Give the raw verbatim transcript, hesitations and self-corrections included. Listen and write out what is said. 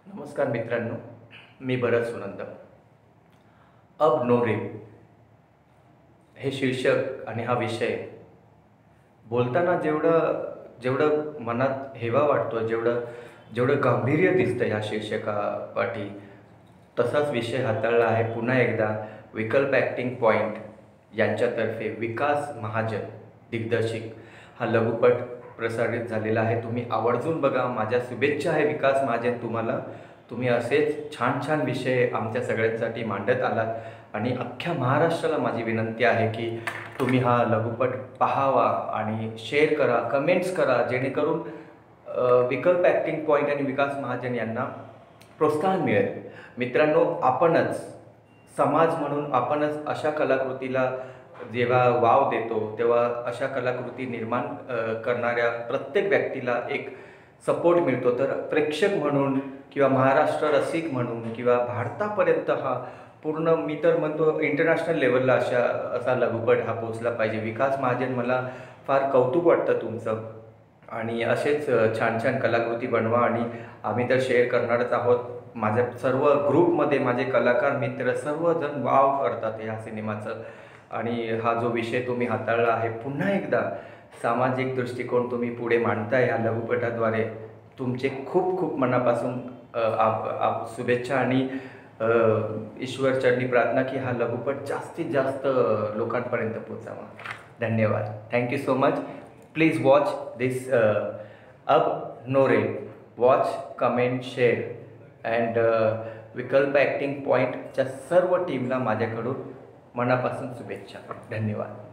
नमस्कार मित्रांनो, मी भरत सुनंदा. अब नो रेप हे शीर्षक आणि हा विषय बोलताना जेवढं जेवढं मनात हेवा वाटतो, जेवढं जेवढं गांभीर्य दिसतं ह्या शीर्षकापाठी, तसाच विषय हाताळला आहे पुन्हा एकदा विकल्प ॲक्टिंग पॉईंट यांच्यातर्फे. विकास महाजन दिग्दर्शित हा लघुपट प्रसारित झालेला आहे. तुम्ही आवर्जून बघा. माझ्या शुभेच्छा आहे विकास महाजन तुम्हाला. तुम्ही असेच छान छान विषय आमच्या सगळ्यांसाठी मांडत आलात आणि अख्ख्या महाराष्ट्राला माझी विनंती आहे की तुम्ही हा लघुपट पाहावा आणि शेअर करा, कमेंट्स करा, जेणेकरून विकल्प ॲक्टिंग पॉईंट आणि विकास महाजन यांना प्रोत्साहन मिळेल. मित्रांनो, आपणच समाज म्हणून आपणच अशा कलाकृतीला जेव्हा वाव देतो तेव्हा अशा कलाकृती निर्माण करणाऱ्या प्रत्येक व्यक्तीला एक सपोर्ट मिळतो. तर प्रेक्षक म्हणून किंवा महाराष्ट्र रसिक म्हणून किंवा भारतापर्यंत हा पूर्ण, मी तर म्हणतो इंटरनॅशनल लेवलला अशा असा लघुपट हा पोचला पाहिजे. विकास महाजन, मला फार कौतुक वाटतं तुमचं आणि असेच छान छान कलाकृती बनवा आणि आम्ही तर शेअर करणारच आहोत. माझ्या सर्व ग्रुपमध्ये माझे कलाकार मित्र सर्वजण वाव करतात ह्या सिनेमाचं आणि हा जो विषय तुम्ही हाताळला आहे, पुन्हा एकदा सामाजिक दृष्टिकोन तुम्ही पुढे मांडताय ह्या लघुपटाद्वारे. तुमचे खूप खूप मनापासून आप आप शुभेच्छा आणि ईश्वरचरणी प्रार्थना की हा लघुपट जास्तीत जास्त लोकांपर्यंत पोचावा. धन्यवाद. Thank you so much. Please watch this अब नो रेप. Watch, comment, share and Vikalp acting पॉईंटच्या सर्व टीमला माझ्याकडून मनापासून शुभेच्छा. धन्यवाद.